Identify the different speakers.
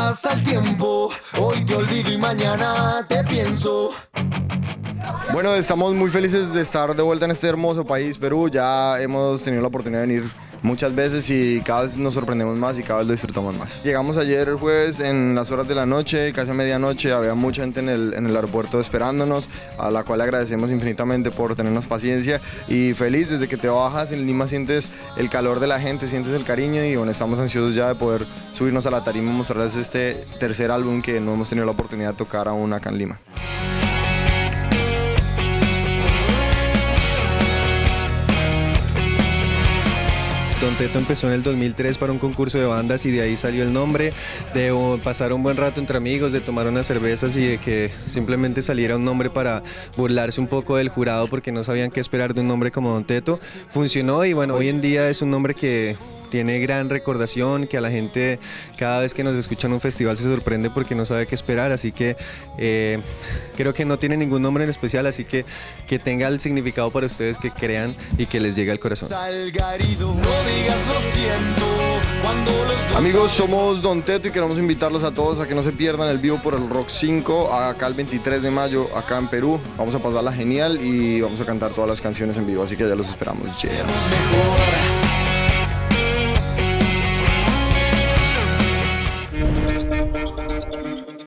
Speaker 1: pasa el tiempo, hoy te olvido y mañana te pienso.
Speaker 2: Bueno, estamos muy felices de estar de vuelta en este hermoso país, Perú. Ya hemos tenido la oportunidad de venir muchas veces y cada vez nos sorprendemos más y cada vez lo disfrutamos más. Llegamos ayer el jueves en las horas de la noche, casi a medianoche, había mucha gente en el aeropuerto esperándonos, a la cual le agradecemos infinitamente por tenernos paciencia y feliz. Desde que te bajas en Lima sientes el calor de la gente, sientes el cariño y bueno, estamos ansiosos ya de poder subirnos a la tarima y mostrarles este tercer álbum que no hemos tenido la oportunidad de tocar aún acá en Lima.
Speaker 3: Don Teto empezó en el 2003 para un concurso de bandas y de ahí salió el nombre, de pasar un buen rato entre amigos, de tomar unas cervezas y de que simplemente saliera un nombre para burlarse un poco del jurado porque no sabían qué esperar de un nombre como Don Teto. Funcionó y bueno, hoy en día es un nombre que tiene gran recordación, que a la gente cada vez que nos escucha en un festival se sorprende porque no sabe qué esperar, así que creo que no tiene ningún nombre en especial, así que tenga el significado para ustedes, que crean y que les llegue al corazón.
Speaker 2: Amigos, somos Don Teto y queremos invitarlos a todos a que no se pierdan el vivo por el Rock 5, acá el 23 de mayo, acá en Perú. Vamos a pasarla genial y vamos a cantar todas las canciones en vivo, así que ya los esperamos. Yeah.